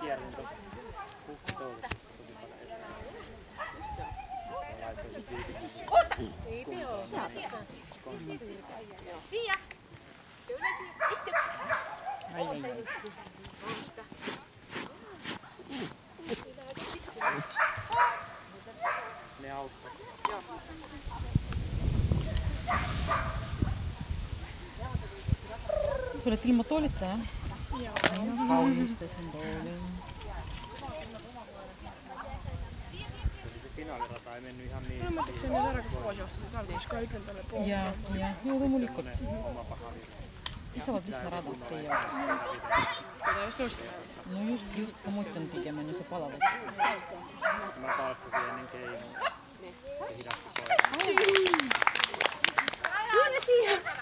kierrin tuossa toukossa tosi paljon eteen. Ota! Siia! Kyllä siia! Istu! Ai. Ne auttaa. Joo. Sulle ilma tuolittaa? Joo. Minä kauhistasin tuolin. Finaalirata ei mennyt ihan niin. No mä tein sen ära kui poosjosta, me tahame siis ka ütlen talle pool. Ja, loomulikult. Oma paha viha. Piisavalt lihtne rada ei ole. Teda just nõustame. No just samuti on pigem on ju see palav. Mä palastasin ennen keinoa. Se hidasti pois. Aina siihen!